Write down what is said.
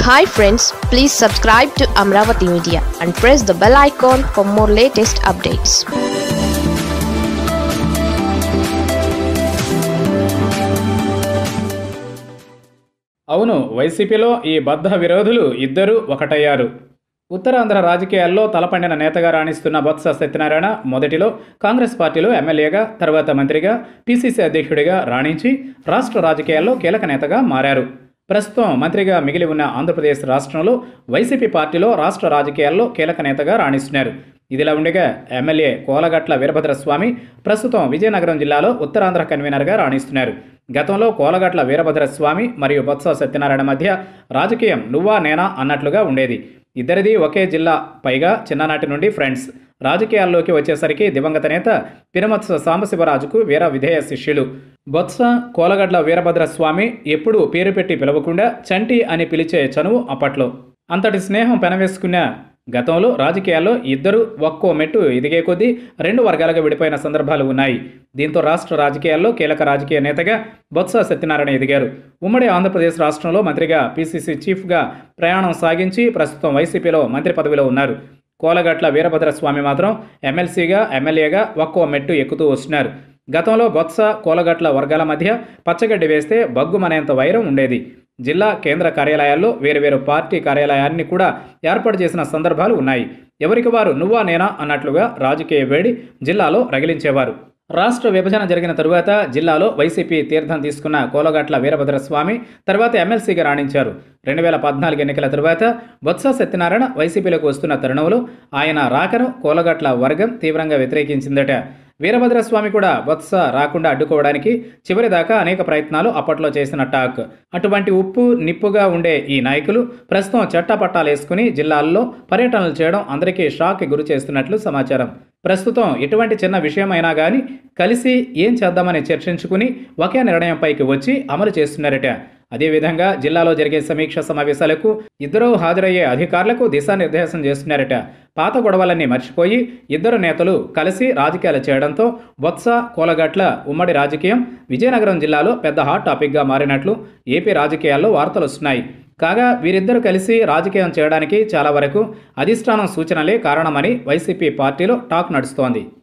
Hi friends, please subscribe to Amaravathi Media and press the bell icon for more latest updates. అవును, వైసీపీలో ఈ బద్ధ విరోధులు ఇద్దరు ఒకటయ్యారు. ఉత్తరాంధ్ర రాజకీయాల్లో తలపండిన నేతగా రాణిస్తున్న బొత్స సత్యనారాయణ మొదటిలో కాంగ్రెస్ పార్టీలో ఎమ్మెల్యేగా, తర్వాత మంత్రిగా, పీసీసీ అధ్యక్షుడిగా రాణించి రాష్ట్ర రాజకీయాల్లో కీలక నేతగా మారారు. ప్రస్తుతం మంత్రిగా మిగిలి ఉన్న ఆంధ్రప్రదేశ్ రాష్ట్రంలో వైసీపీ పార్టీలో రాష్ట్ర రాజకీయాల్లో కీలక నేతగా రాణిస్తున్నారు. ఇదిలా ఉండగా ఎమ్మెల్యే కోలగట్ల వీరభద్ర స్వామి ప్రస్తుతం విజయనగరం జిల్లాలో ఉత్తరాంధ్ర కన్వీనర్గా రాణిస్తున్నారు. గతంలో కోలగట్ల వీరభద్ర స్వామి మరియు బొత్స సత్యనారాయణ మధ్య రాజకీయం నువ్వా నేనా అన్నట్లుగా ఉండేది. ఇద్దరిది ఒకే జిల్లా, పైగా చిన్ననాటి నుండి ఫ్రెండ్స్. రాజకీయాల్లోకి వచ్చేసరికి దివంగత నేత పినమత్స సాంబశివరాజుకు వీర విధేయ శిష్యులు. బొత్స, కోలగట్ల వీరభద్ర స్వామి ఎప్పుడూ పేరు పెట్టి పిలవకుండా చంటి అని పిలిచే చనువు అప్పట్లో. అంతటి స్నేహం పెనవేసుకున్న గతంలో రాజకీయాల్లో ఇద్దరు ఒక్కో మెట్టు ఎదిగే కొద్దీ రెండు వర్గాలుగా విడిపోయిన సందర్భాలు ఉన్నాయి. దీంతో రాష్ట్ర రాజకీయాల్లో కీలక రాజకీయ నేతగా బొత్స సత్యనారాయణ ఎదిగారు. ఉమ్మడి ఆంధ్రప్రదేశ్ రాష్ట్రంలో మంత్రిగా, పీసీసీ చీఫ్గా ప్రయాణం సాగించి ప్రస్తుతం వైసీపీలో మంత్రి పదవిలో ఉన్నారు. కోలగట్ల వీరభద్ర స్వామి మాత్రం ఎమ్మెల్సీగా, ఎమ్మెల్యేగా ఒక్కో మెట్టు ఎక్కుతూ వస్తున్నారు. గతంలో బొత్స, కోలగట్ల వర్గాల మధ్య పచ్చగడ్డి వేస్తే బగ్గుమనేంత వైరం ఉండేది. జిల్లా కేంద్ర కార్యాలయాల్లో వేరువేరు పార్టీ కార్యాలయాన్ని కూడా ఏర్పాటు చేసిన సందర్భాలు ఉన్నాయి. ఎవరికి వారు నువ్వా నేనా అన్నట్లుగా రాజకీయ వేడి జిల్లాలో రగిలించేవారు. రాష్ట్ర విభజన జరిగిన తరువాత జిల్లాలో వైసీపీ తీర్థం తీసుకున్న కోలగట్ల వీరభద్ర స్వామి తర్వాత ఎమ్మెల్సీగా రాణించారు. 2014 ఎన్నికల తరువాత బొత్స సత్యనారాయణ వైసీపీలోకి వస్తున్న తరుణంలో ఆయన రాకను కోలగట్ల వర్గం తీవ్రంగా వ్యతిరేకించిందట. వీరభద్రస్వామి కూడా బొత్స రాకుండా అడ్డుకోవడానికి చివరిదాకా అనేక ప్రయత్నాలు అప్పట్లో చేసిన టాక్. అటువంటి ఉప్పు నిప్పుగా ఉండే ఈ నాయకులు ప్రస్తుతం చట్టపట్టాలు వేసుకుని జిల్లాల్లో పర్యటనలు చేయడం అందరికీ షాక్ గురి చేస్తున్నట్లు సమాచారం. ప్రస్తుతం ఎటువంటి చిన్న విషయమైనా కానీ కలిసి ఏం చేద్దామని చర్చించుకుని ఒకే నిర్ణయంపైకి వచ్చి అమలు చేస్తున్నారట. అదేవిధంగా జిల్లాలో జరిగే సమీక్ష సమావేశాలకు ఇద్దరు హాజరయ్యే అధికారులకు దిశానిర్దేశం చేస్తున్నారట. పాత గొడవలన్నీ మర్చిపోయి ఇద్దరు నేతలు కలిసి రాజకీయాలు చేయడంతో బొత్స, కోలగట్ల ఉమ్మడి రాజకీయం విజయనగరం జిల్లాలో పెద్ద హాట్ టాపిక్గా మారినట్లు ఏపీ రాజకీయాల్లో వార్తలు వస్తున్నాయి. కాగా వీరిద్దరూ కలిసి రాజకీయం చేయడానికి చాలా వరకు అధిష్టానం సూచనలే కారణమని వైసీపీ పార్టీలో టాక్ నడుస్తోంది.